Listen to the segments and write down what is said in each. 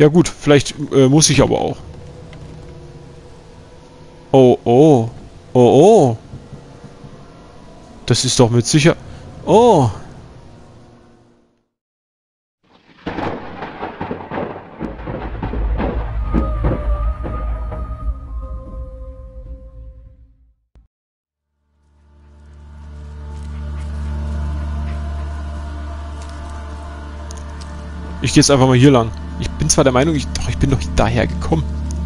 Ja gut, vielleicht muss ich aber auch. Oh, oh. Oh, oh. Das ist doch mit sicher... Oh. Ich gehe jetzt einfach mal hier lang. Ich bin zwar der Meinung, ich bin doch daher gekommen.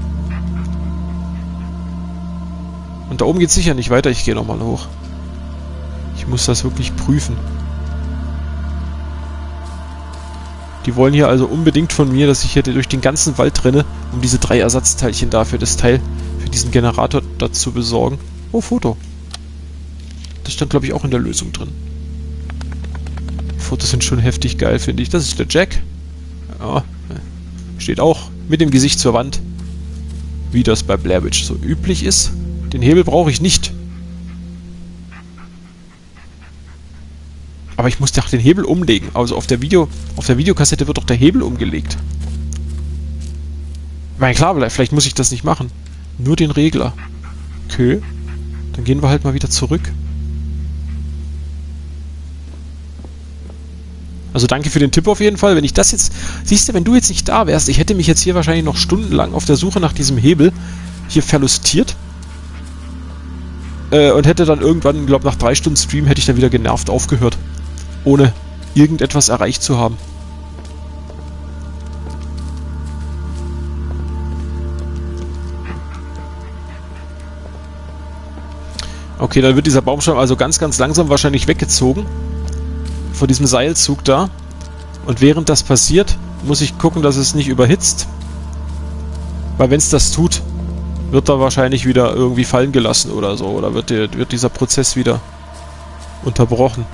Und da oben geht es sicher nicht weiter. Ich gehe nochmal hoch. Ich muss das wirklich prüfen. Die wollen hier also unbedingt von mir, dass ich hier durch den ganzen Wald renne, um diese 3 Ersatzteilchen da für das Teil, für diesen Generator dazu besorgen. Oh, Foto. Das stand, glaube ich, auch in der Lösung drin. Fotos sind schon heftig geil, finde ich. Das ist der Jack. Ja, steht auch mit dem Gesicht zur Wand. Wie das bei Blair Witch so üblich ist. Den Hebel brauche ich nicht. Aber ich muss doch den Hebel umlegen. Also auf der Videokassette wird doch der Hebel umgelegt. Ich meine, klar, vielleicht muss ich das nicht machen. Nur den Regler. Okay. Dann gehen wir halt mal wieder zurück. Also danke für den Tipp auf jeden Fall. Wenn ich das jetzt... Siehst du, wenn du jetzt nicht da wärst, ich hätte mich jetzt hier wahrscheinlich noch stundenlang auf der Suche nach diesem Hebel hier verlustiert. Und hätte dann irgendwann, ich glaube nach 3 Stunden Stream, hätte ich dann wieder genervt aufgehört. Ohne irgendetwas erreicht zu haben. Okay, dann wird dieser Baumstamm also ganz, ganz langsam wahrscheinlich weggezogen. Von diesem Seilzug da. Und während das passiert, muss ich gucken, dass es nicht überhitzt. Weil wenn es das tut, wird er wahrscheinlich wieder irgendwie fallen gelassen oder so. Oder wird dieser Prozess wieder unterbrochen.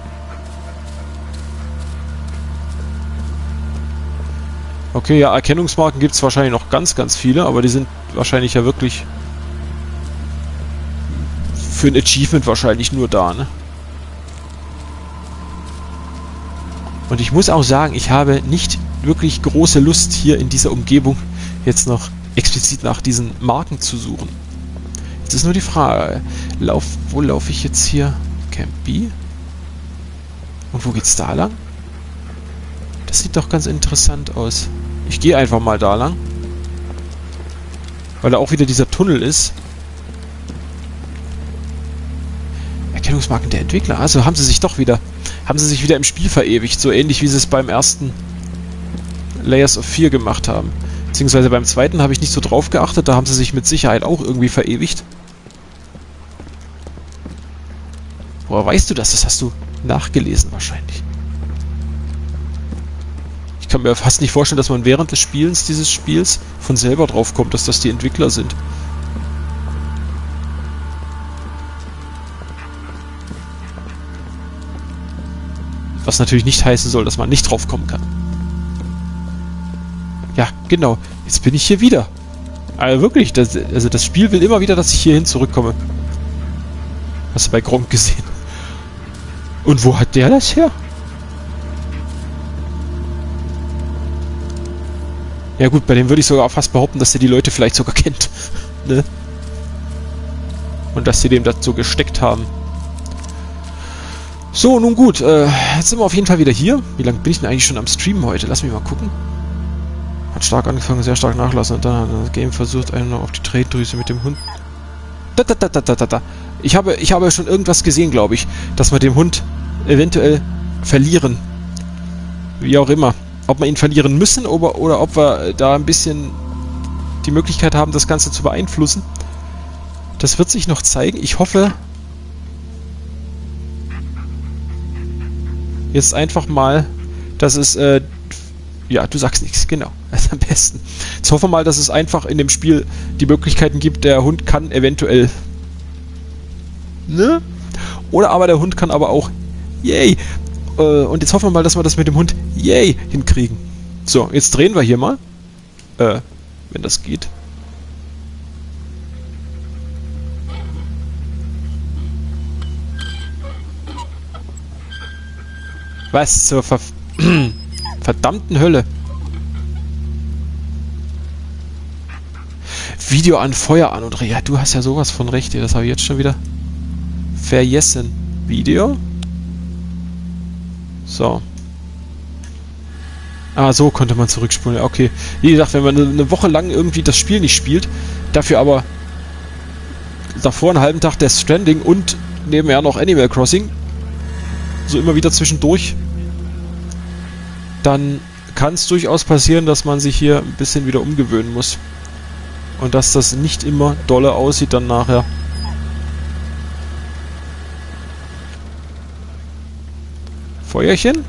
Okay, ja, Erkennungsmarken gibt es wahrscheinlich noch ganz, ganz viele, aber die sind wahrscheinlich ja wirklich für ein Achievement wahrscheinlich nur da, ne? Und ich muss auch sagen, ich habe nicht wirklich große Lust, hier in dieser Umgebung jetzt noch explizit nach diesen Marken zu suchen. Jetzt ist nur die Frage, wo laufe ich jetzt hier? Camp B? Und wo geht's da lang? Das sieht doch ganz interessant aus. Ich gehe einfach mal da lang. Weil da auch wieder dieser Tunnel ist. Erkennungsmarken der Entwickler. Also haben sie sich wieder im Spiel verewigt. So ähnlich wie sie es beim ersten Layers of Fear gemacht haben. Beziehungsweise beim zweiten habe ich nicht so drauf geachtet. Da haben sie sich mit Sicherheit auch irgendwie verewigt. Woher weißt du das? Das hast du nachgelesen wahrscheinlich. Ich kann mir fast nicht vorstellen, dass man während des Spielens dieses Spiels von selber drauf kommt, dass das die Entwickler sind. Was natürlich nicht heißen soll, dass man nicht drauf kommen kann. Ja, genau. Jetzt bin ich hier wieder. Also wirklich, das Spiel will immer wieder, dass ich hierhin zurückkomme. Hast du bei Gronk gesehen? Und wo hat der das her? Ja gut, bei dem würde ich sogar auch fast behaupten, dass der die Leute vielleicht sogar kennt. Ne? Und dass sie dem das so gesteckt haben. So, nun gut. Jetzt sind wir auf jeden Fall wieder hier. Wie lange bin ich denn eigentlich schon am Streamen heute? Lass mich mal gucken. Hat stark angefangen, sehr stark nachlassen. Und dann hat das Game versucht, einen noch auf die Tretdrüse mit dem Hund... Ich habe schon irgendwas gesehen, glaube ich, dass wir den Hund eventuell verlieren. Wie auch immer. Ob wir ihn verlieren müssen oder ob wir da ein bisschen die Möglichkeit haben, das Ganze zu beeinflussen. Das wird sich noch zeigen. Ich hoffe jetzt einfach mal, dass es... ja, du sagst nichts, genau. Das ist am besten. Jetzt hoffen wir mal, dass es einfach in dem Spiel die Möglichkeiten gibt, der Hund kann eventuell... Ne? Oder aber der Hund kann aber auch... Yay! Und jetzt hoffen wir mal, dass wir das mit dem Hund... Yay! Hinkriegen. So, jetzt drehen wir hier mal. Wenn das geht. Was zur verdammten Hölle? Video an, Feuer an und... Ja, du hast ja sowas von recht, das habe ich jetzt schon wieder vergessen. Video. So. Ah, so konnte man zurückspulen. Ja, okay. Wie gesagt, wenn man eine Woche lang irgendwie das Spiel nicht spielt, dafür aber davor einen halben Tag Death Stranding und nebenher noch Animal Crossing, so immer wieder zwischendurch, dann kann es durchaus passieren, dass man sich hier ein bisschen wieder umgewöhnen muss. Und dass das nicht immer dolle aussieht dann nachher. Feuerchen?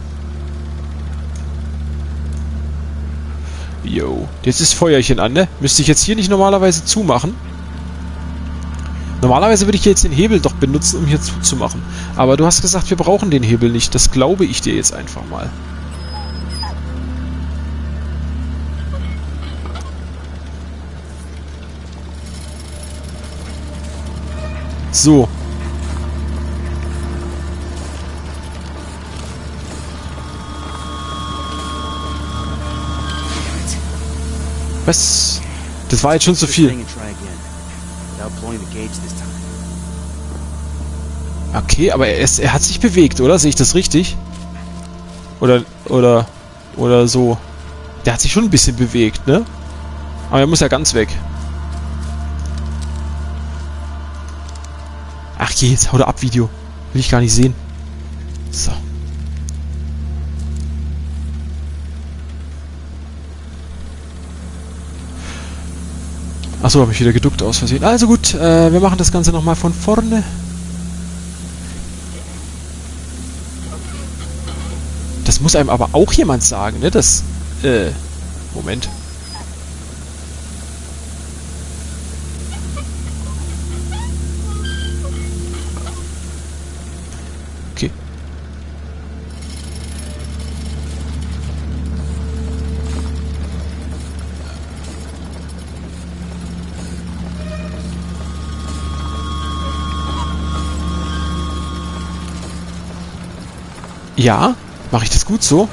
Jo, jetzt ist Feuerchen an, ne? Müsste ich jetzt hier nicht normalerweise zumachen? Normalerweise würde ich jetzt den Hebel doch benutzen, um hier zuzumachen. Aber du hast gesagt, wir brauchen den Hebel nicht. Das glaube ich dir jetzt einfach mal. So. Was? Das war jetzt schon zu viel. Okay, aber er hat sich bewegt, oder? Sehe ich das richtig? Oder so. Der hat sich schon ein bisschen bewegt, ne? Aber er muss ja ganz weg. Ach je, jetzt hau da ab, Video. Will ich gar nicht sehen. So. Achso, habe ich wieder geduckt aus Versehen. Also gut, wir machen das Ganze nochmal von vorne. Das muss einem aber auch jemand sagen, ne? Das, Moment. Okay. Ja? Mache ich das gut so?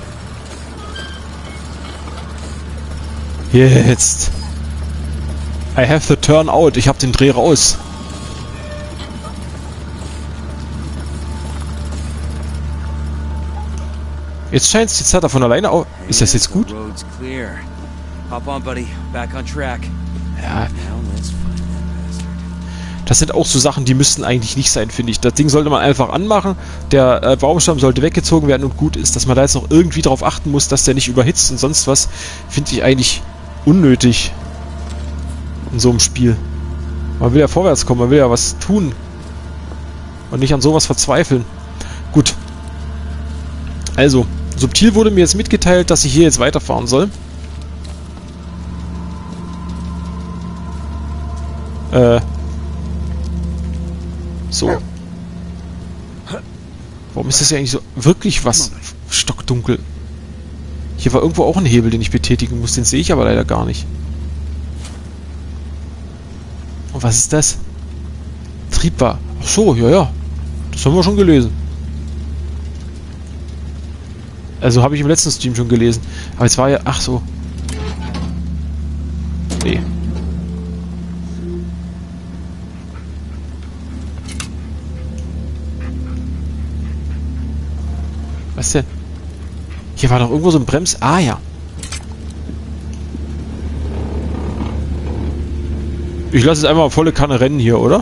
Jetzt. I have the turn out. Ich habe den Dreh raus. Jetzt scheint es, jetzt hat er von alleine auf. Ist das jetzt gut? Ja. Das sind auch so Sachen, die müssten eigentlich nicht sein, finde ich. Das Ding sollte man einfach anmachen, der Baumstamm sollte weggezogen werden und gut ist. Dass man da jetzt noch irgendwie darauf achten muss, dass der nicht überhitzt und sonst was, finde ich eigentlich unnötig in so einem Spiel. Man will ja vorwärts kommen, man will ja was tun und nicht an sowas verzweifeln. Gut. Also, subtil wurde mir jetzt mitgeteilt, dass ich hier jetzt weiterfahren soll. So. Warum ist das ja eigentlich so wirklich was stockdunkel? Hier war irgendwo auch ein Hebel, den ich betätigen muss. Den sehe ich aber leider gar nicht. Und was ist das? Triebbar. Ach so, ja, ja. Das haben wir schon gelesen. Also habe ich im letzten Stream schon gelesen. Aber jetzt war ja... Ach so. Nee. Was denn? Hier war doch irgendwo so ein Brems... Ah, ja. Ich lasse jetzt einmal volle Kanne rennen hier, oder?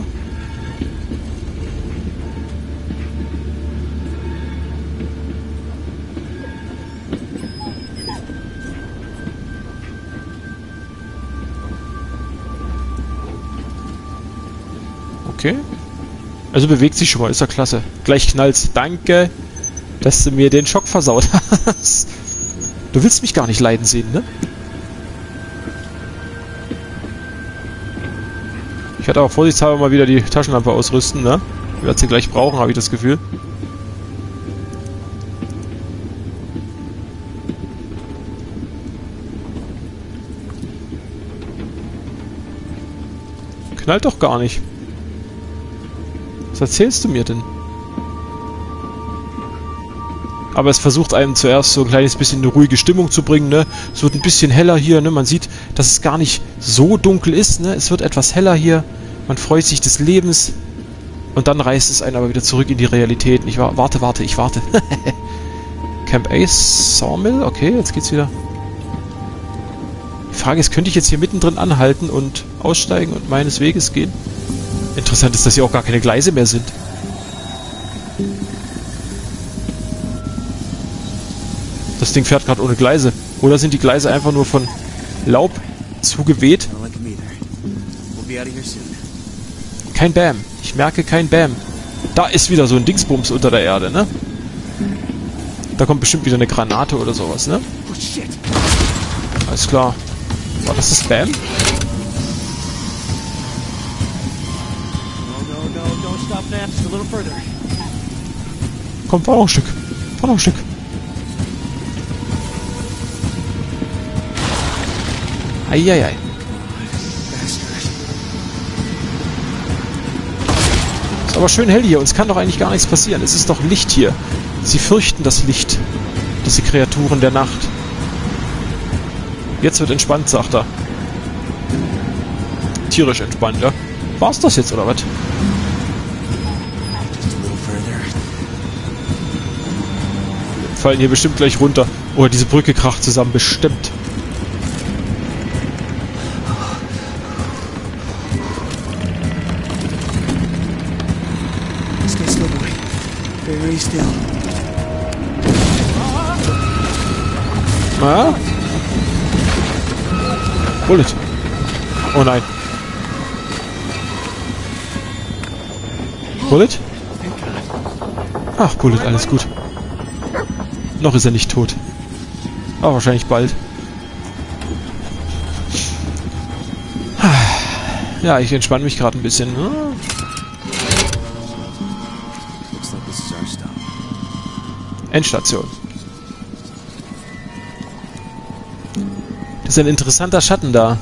Okay. Also bewegt sich schon mal, ist ja klasse. Gleich knallt's. Danke, dass du mir den Schock versaut hast. Du willst mich gar nicht leiden sehen, ne? Ich werde aber vorsichtshalber mal wieder die Taschenlampe ausrüsten, ne? Ich werde sie gleich brauchen, habe ich das Gefühl. Knallt doch gar nicht. Was erzählst du mir denn? Aber es versucht einem zuerst so ein kleines bisschen eine ruhige Stimmung zu bringen, ne? Es wird ein bisschen heller hier, ne? Man sieht, dass es gar nicht so dunkel ist, ne? Es wird etwas heller hier. Man freut sich des Lebens. Und dann reißt es einen aber wieder zurück in die Realität. Ich warte, ich warte. Camp Ace, Sawmill, okay, jetzt geht's wieder. Die Frage ist, könnte ich jetzt hier mittendrin anhalten und aussteigen und meines Weges gehen? Interessant ist, dass hier auch gar keine Gleise mehr sind. Das Ding fährt gerade ohne Gleise. Oder sind die Gleise einfach nur von Laub zugeweht? Kein Bam. Ich merke kein Bam. Da ist wieder so ein Dingsbums unter der Erde, ne? Da kommt bestimmt wieder eine Granate oder sowas, ne? Alles klar. War das das Bam? Komm, fahr noch ein Stück. Fahr noch ein Stück. Eieiei. Ist aber schön hell hier. Uns kann doch eigentlich gar nichts passieren. Es ist doch Licht hier. Sie fürchten das Licht. Diese Kreaturen der Nacht. Jetzt wird entspannt, sagt er. Tierisch entspannt, ja? War's das jetzt, oder was? Fallen hier bestimmt gleich runter. Oder diese Brücke kracht zusammen. Bestimmt. Very still. Ah? Bullet. Oh nein. Bullet? Ach, Bullet, alles gut. Noch ist er nicht tot. Aber wahrscheinlich bald. Ja, ich entspanne mich gerade ein bisschen. Endstation. Das ist ein interessanter Schatten da.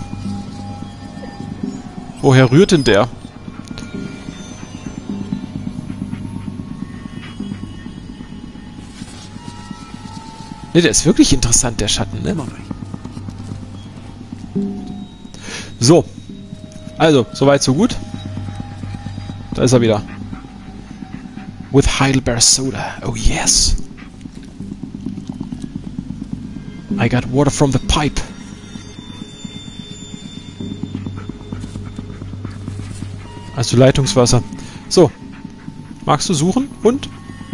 Woher rührt denn der? Ne, der ist wirklich interessant, der Schatten, ne? So. Also, soweit, so gut. Da ist er wieder. With Heidelberg Soda. Oh yes. I got water from the pipe. Also Leitungswasser. So. Magst du suchen? Und?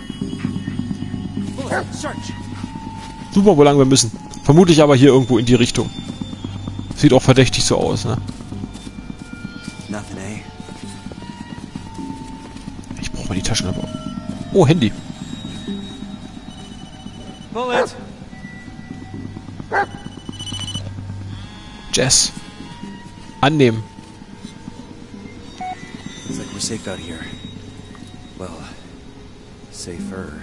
Super, wo lang wir müssen. Vermutlich aber hier irgendwo in die Richtung. Sieht auch verdächtig so aus, ne? Ich brauche mal die Taschenlampe. Oh, Handy. Bullet. Jess. Annehmen. Looks like we're safe out here. Well, safer.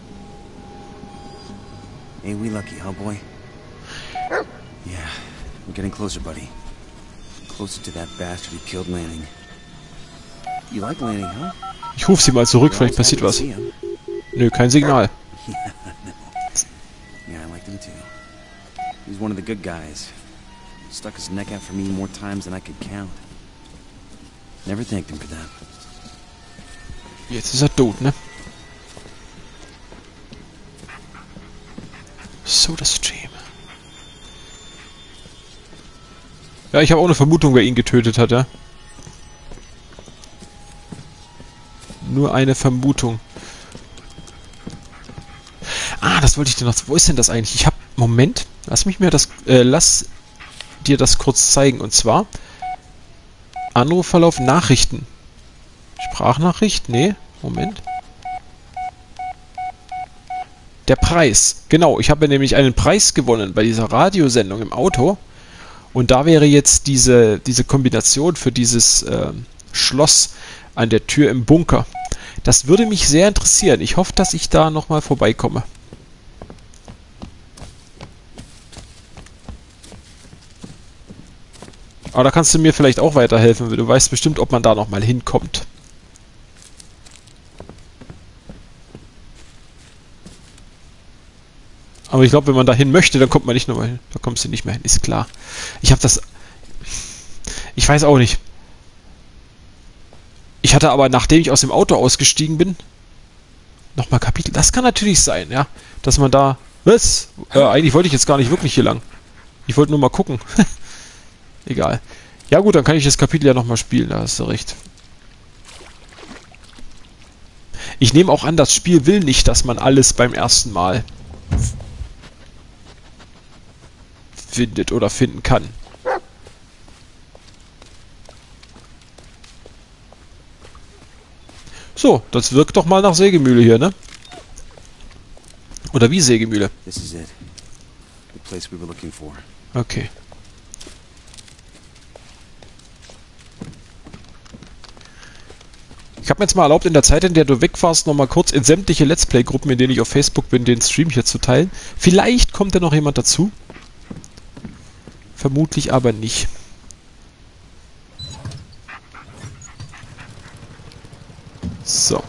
Ain't we lucky, huh, boy? Yeah, we're getting closer, buddy. Closer to that bastard who killed Lanning. You like Lanning, huh? Ich rufe sie mal zurück, vielleicht passiert was. Nö, kein Signal. Yeah, I liked him too. He was one of the good guys. Stuck his neck out for me more times than I could count. Never thanked him for that. Jetzt ist er tot, ne? SodaStream. Ja, ich habe auch eine Vermutung, wer ihn getötet hat, ja? Nur eine Vermutung. Ah, das wollte ich dir noch... Wo ist denn das eigentlich? Ich habe... Moment. Lass dir das kurz zeigen. Und zwar... Anrufverlauf, Nachrichten. Sprachnachricht? Nee. Moment. Der Preis. Genau, ich habe nämlich einen Preis gewonnen bei dieser Radiosendung im Auto. Und da wäre jetzt diese Kombination für dieses Schloss an der Tür im Bunker. Das würde mich sehr interessieren. Ich hoffe, dass ich da nochmal vorbeikomme. Aber da kannst du mir vielleicht auch weiterhelfen. Du weißt bestimmt, ob man da nochmal hinkommt. Aber ich glaube, wenn man da hin möchte, dann kommt man nicht nochmal hin. Da kommst du nicht mehr hin, ist klar. Ich habe das... Ich weiß auch nicht. Ich hatte aber, nachdem ich aus dem Auto ausgestiegen bin, nochmal Kapitel. Das kann natürlich sein, ja. Dass man da... Was? Eigentlich wollte ich jetzt gar nicht wirklich hier lang. Ich wollte nur mal gucken. Egal. Ja gut, dann kann ich das Kapitel ja nochmal spielen, da hast du recht. Ich nehme auch an, das Spiel will nicht, dass man alles beim ersten Mal findet oder finden kann. So, das wirkt doch mal nach Sägemühle hier, ne? Oder wie Sägemühle? This is it. The place we were looking for. Okay. Ich habe mir jetzt mal erlaubt, in der Zeit, in der du weg warst, nochmal kurz in sämtliche Let's Play-Gruppen, in denen ich auf Facebook bin, den Stream hier zu teilen. Vielleicht kommt da noch jemand dazu. Vermutlich aber nicht. So.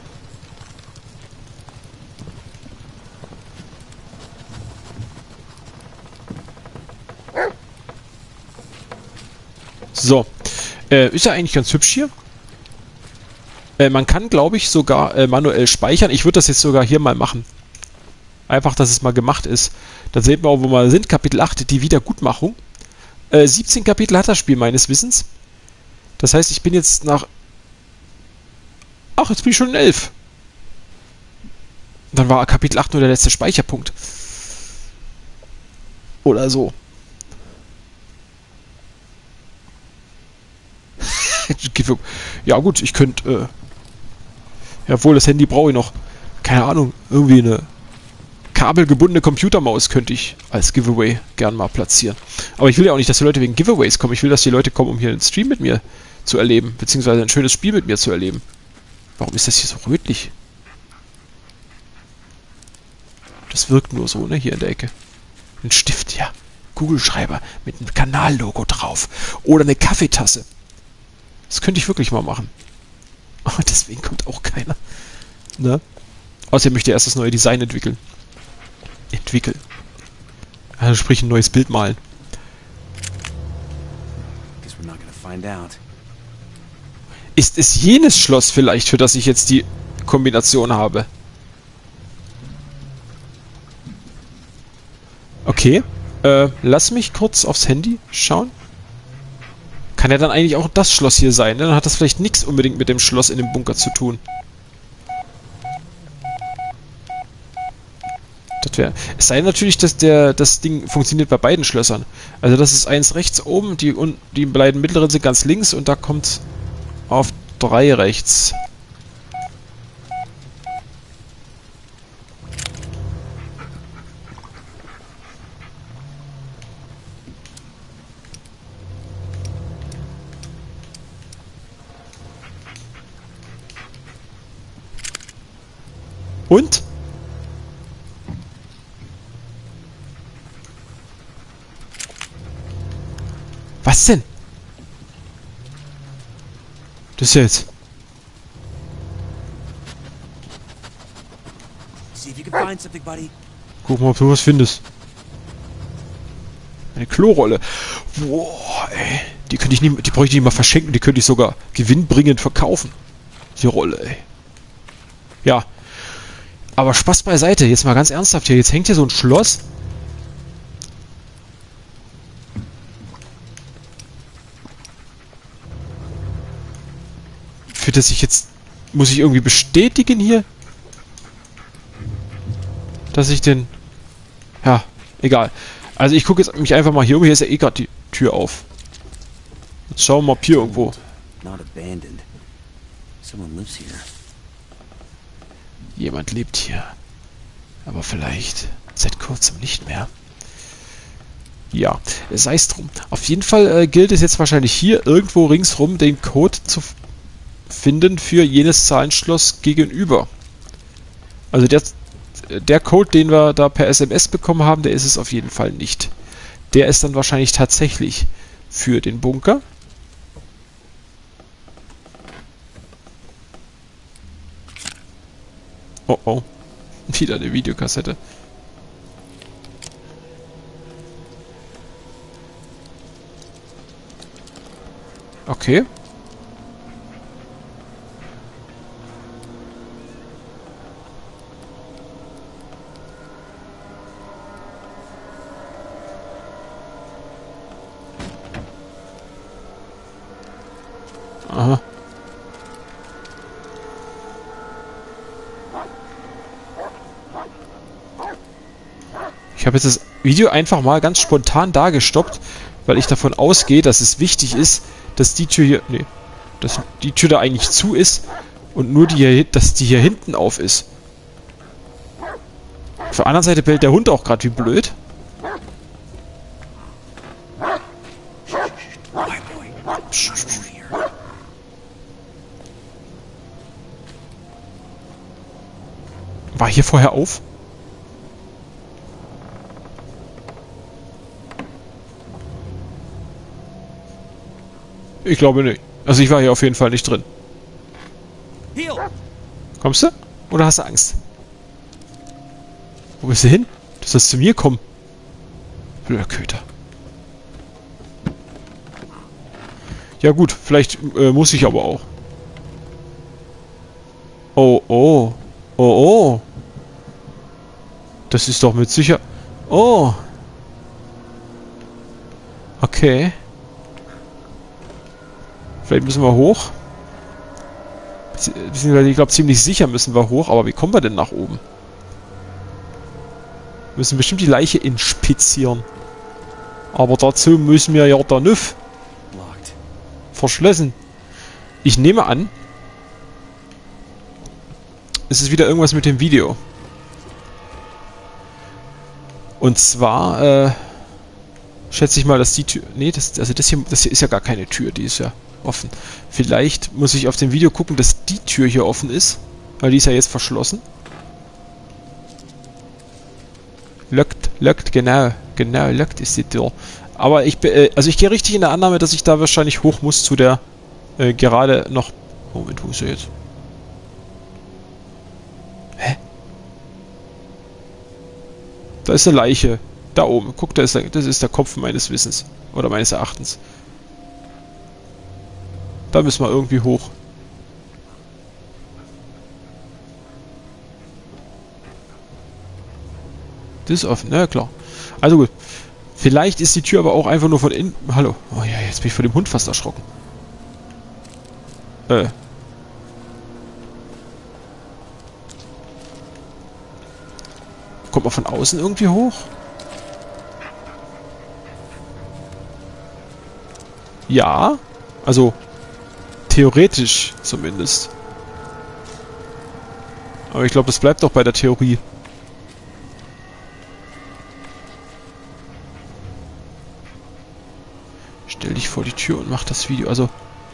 So. Ist ja eigentlich ganz hübsch hier. Man kann, glaube ich, sogar manuell speichern. Ich würde das jetzt sogar hier mal machen. Einfach, dass es mal gemacht ist. Dann sehen wir auch, wo wir sind. Kapitel 8, die Wiedergutmachung. 17 Kapitel hat das Spiel meines Wissens. Das heißt, ich bin jetzt nach... Ach, jetzt bin ich schon in 11. Dann war Kapitel 8 nur der letzte Speicherpunkt. Oder so. Ja gut, ich könnte... Jawohl, das Handy brauche ich noch. Keine Ahnung, irgendwie eine kabelgebundene Computermaus könnte ich als Giveaway gern mal platzieren. Aber ich will ja auch nicht, dass die Leute wegen Giveaways kommen. Ich will, dass die Leute kommen, um hier einen Stream mit mir zu erleben. Beziehungsweise ein schönes Spiel mit mir zu erleben. Warum ist das hier so rötlich? Das wirkt nur so, ne? Hier in der Ecke. Ein Stift, ja. Kugelschreiber mit einem Kanallogo drauf. Oder eine Kaffeetasse. Das könnte ich wirklich mal machen. Aber deswegen kommt auch keiner. Ne? Außerdem möchte er erst das neue Design entwickeln. Also sprich ein neues Bild malen. Ist es jenes Schloss vielleicht, für das ich jetzt die Kombination habe? Okay. Lass mich kurz aufs Handy schauen. Kann ja dann eigentlich auch das Schloss hier sein, ne? Dann hat das vielleicht nichts unbedingt mit dem Schloss in dem Bunker zu tun. Es sei natürlich, dass das Ding funktioniert bei beiden Schlössern. Also das ist eins rechts oben, die beiden mittleren sind ganz links und da kommt auf 3 rechts. Und? Was denn? Das jetzt. Guck mal, ob du was findest. Eine Klorolle. Boah, ey. Die bräuchte ich nicht mal verschenken, die könnte ich sogar gewinnbringend verkaufen. Die Rolle, ey. Ja. Aber Spaß beiseite, jetzt mal ganz ernsthaft hier. Jetzt hängt hier so ein Schloss. Für das ich jetzt... Muss ich irgendwie bestätigen hier? Dass ich den... Ja, egal. Also ich gucke jetzt mich einfach mal hier um. Hier ist ja eh gerade die Tür auf. Jetzt schauen wir mal, ob hier irgendwo... Jemand lebt hier. Aber vielleicht seit kurzem nicht mehr. Ja, sei es drum. Auf jeden Fall gilt es jetzt wahrscheinlich hier irgendwo ringsrum den Code zu finden für jenes Zahlenschloss gegenüber. Also der Code, den wir da per SMS bekommen haben, der ist es auf jeden Fall nicht. Der ist dann wahrscheinlich tatsächlich für den Bunker. Oh oh. Wieder eine Videokassette. Okay. Aha. Ich habe jetzt das Video einfach mal ganz spontan da gestoppt, weil ich davon ausgehe, dass es wichtig ist, dass die Tür hier... Nee, dass die Tür da eigentlich zu ist und nur die hier, dass die hier hinten auf ist. Auf der anderen Seite bellt der Hund auch gerade wie blöd. War hier vorher auf? Ich glaube nicht. Also ich war hier auf jeden Fall nicht drin. Kommst du? Oder hast du Angst? Wo bist du hin? Du sollst zu mir kommen. Blöder Köter. Ja gut, vielleicht muss ich aber auch. Oh, oh. Oh, oh. Das ist doch mit sicher... Oh. Okay. Vielleicht müssen wir hoch. Beziehungsweise, ich glaube, ziemlich sicher müssen wir hoch. Aber wie kommen wir denn nach oben? Wir müssen bestimmt die Leiche inspizieren. Aber dazu müssen wir ja da nüff. Verschlossen. Ich nehme an, es ist wieder irgendwas mit dem Video. Und zwar, schätze ich mal, dass die Tür... Nee, das hier ist ja gar keine Tür, die ist ja offen. Vielleicht muss ich auf dem Video gucken, dass die Tür hier offen ist, weil die ist ja jetzt verschlossen. Lockt, genau, lockt ist die Tür. Aber ich gehe richtig in der Annahme, dass ich da wahrscheinlich hoch muss zu der, gerade noch... Moment, wo ist er jetzt? Hä? Da ist eine Leiche. Da oben. Guck, das ist der Kopf meines Wissens. Oder meines Erachtens. Da müssen wir irgendwie hoch. Das ist offen, na klar. Also gut. Vielleicht ist die Tür aber auch einfach nur von innen... Hallo. Oh ja, jetzt bin ich vor dem Hund fast erschrocken. Kommt man von außen irgendwie hoch? Ja. Also, theoretisch zumindest. Aber ich glaube, das bleibt doch bei der Theorie. Stell dich vor die Tür und mach das Video. Also...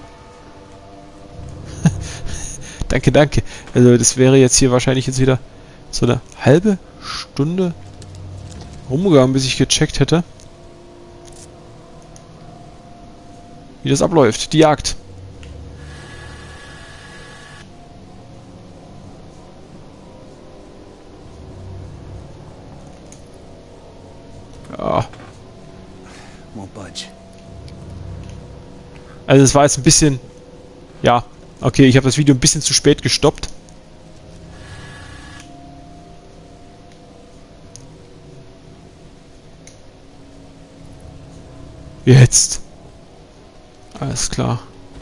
danke. Also, das wäre jetzt hier wahrscheinlich jetzt wieder so eine halbe Stunde rumgegangen, bis ich gecheckt hätte, wie das abläuft. Die Jagd. Ja. Also es war jetzt ein bisschen... Ja, okay, ich habe das Video ein bisschen zu spät gestoppt. Jetzt. Alles klar.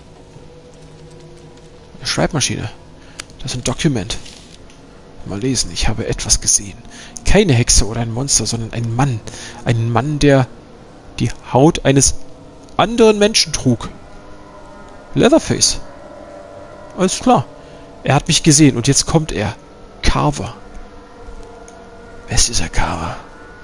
Eine Schreibmaschine. Das ist ein Dokument. Mal lesen. Ich habe etwas gesehen. Keine Hexe oder ein Monster, sondern ein Mann. Ein Mann, der die Haut eines anderen Menschen trug. Leatherface. Alles klar. Er hat mich gesehen und jetzt kommt er. Carver. Wer ist dieser Carver?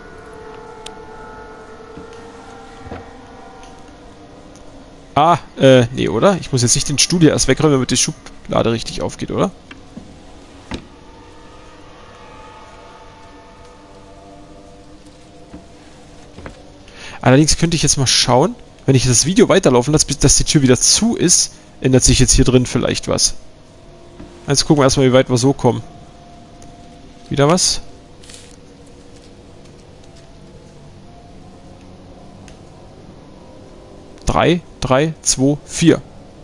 Ah, nee, oder? Ich muss jetzt nicht den Stuhl hier erst wegräumen, damit die Schublade richtig aufgeht, oder? Allerdings könnte ich jetzt mal schauen, wenn ich das Video weiterlaufen lasse, bis dass die Tür wieder zu ist, ändert sich jetzt hier drin vielleicht was. Jetzt gucken wir erstmal, wie weit wir so kommen. Wieder was? 3, 3, 2, 4.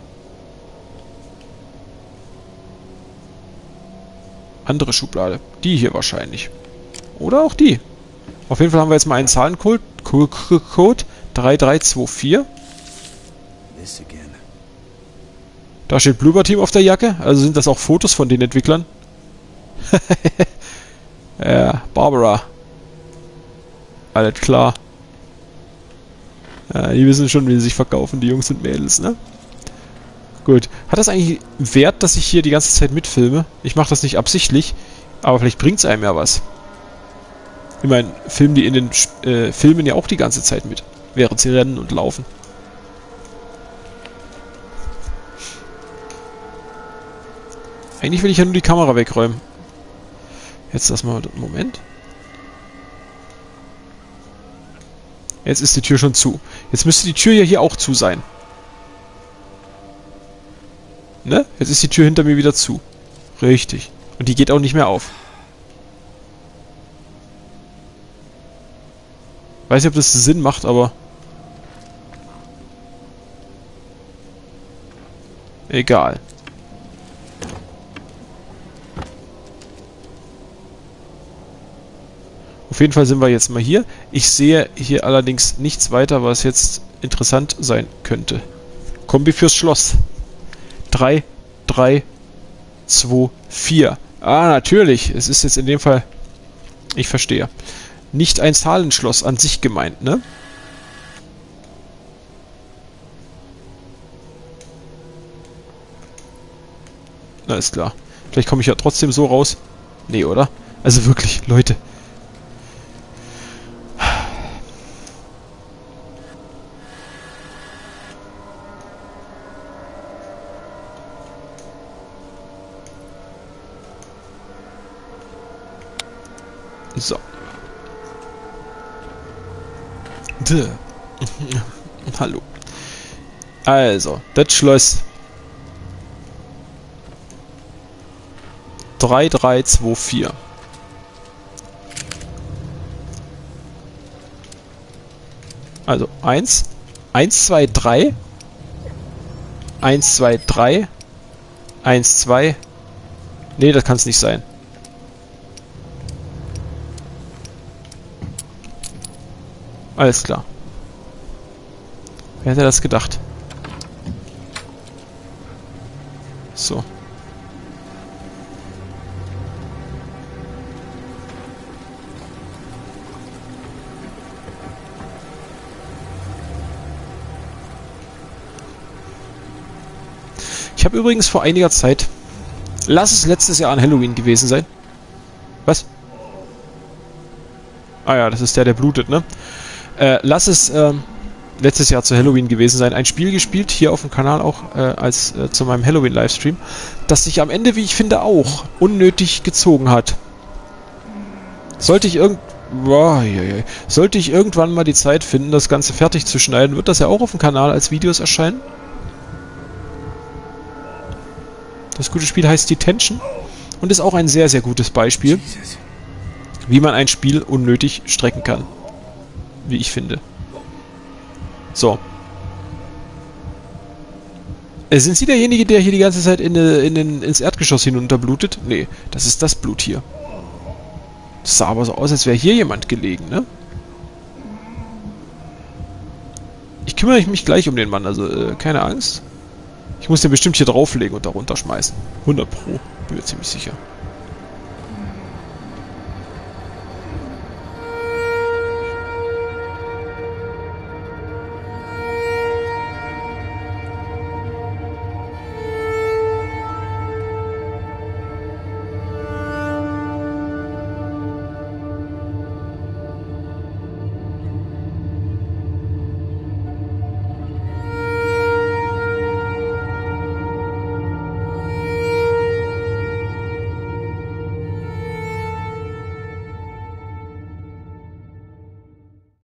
Andere Schublade. Die hier wahrscheinlich. Oder auch die. Auf jeden Fall haben wir jetzt mal einen Zahlencode. Code 3324. This again. Da steht Bloober Team auf der Jacke. Also sind das auch Fotos von den Entwicklern. Ja, Barbara. Alles klar. Ja, die wissen schon, wie sie sich verkaufen, die Jungs und Mädels, ne? Gut. Hat das eigentlich Wert, dass ich hier die ganze Zeit mitfilme? Ich mache das nicht absichtlich, aber vielleicht bringt es einem ja was. Ich meine, filmen die in den Filmen ja auch die ganze Zeit mit, während sie rennen und laufen. Eigentlich will ich ja nur die Kamera wegräumen. Jetzt das mal... Moment. Jetzt ist die Tür schon zu. Jetzt müsste die Tür ja hier auch zu sein. Ne? Jetzt ist die Tür hinter mir wieder zu. Richtig. Und die geht auch nicht mehr auf. Weiß nicht, ob das Sinn macht, aber... Egal. Auf jeden Fall sind wir jetzt mal hier. Ich sehe hier allerdings nichts weiter, was jetzt interessant sein könnte. Kombi fürs Schloss. 3, 3, 2, 4. Ah, natürlich. Es ist jetzt in dem Fall... Ich verstehe. Nicht ein Zahlenschloss an sich gemeint, ne? Na, ist klar. Vielleicht komme ich ja trotzdem so raus. Nee, oder? Also wirklich, Leute. So. Hallo. Also, das Schloss 3324. Also 1, 1, 2, 3, 1, 2, 3, 1, 2. Nee, das kann es nicht sein. Alles klar. Wer hätte das gedacht? So. Ich habe übrigens vor einiger Zeit... Lass es letztes Jahr an Halloween gewesen sein. Was? Ah ja, das ist der blutet, ne? Lass es letztes Jahr zu Halloween gewesen sein. Ein Spiel gespielt, hier auf dem Kanal auch, zu meinem Halloween-Livestream, das sich am Ende, wie ich finde, auch unnötig gezogen hat. Sollte ich irgendwann mal die Zeit finden, das Ganze fertig zu schneiden, wird das ja auch auf dem Kanal als Videos erscheinen. Das gute Spiel heißt Detention und ist auch ein sehr, sehr gutes Beispiel, wie man ein Spiel unnötig strecken kann. Wie ich finde. So. Sind Sie derjenige, der hier die ganze Zeit ins Erdgeschoss hinunterblutet? Nee, das ist das Blut hier. Das sah aber so aus, als wäre hier jemand gelegen, ne? Ich kümmere mich gleich um den Mann, also keine Angst. Ich muss den bestimmt hier drauflegen und darunter schmeißen. 100 Pro, bin mir ziemlich sicher.